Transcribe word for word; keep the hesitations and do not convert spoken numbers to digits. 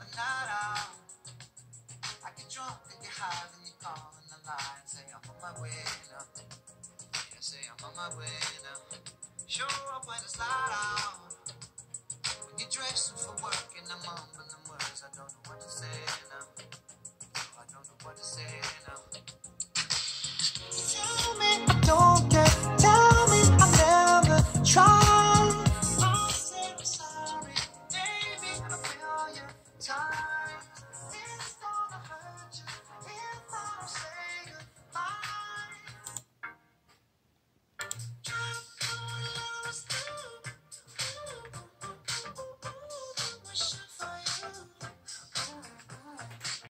night out. I get drunk and get high, then you call on the line, say I'm on my way now. Yeah, say I'm on my way now. Show up when it's light out. When you're dressing for work and I'm mumbling them words I don't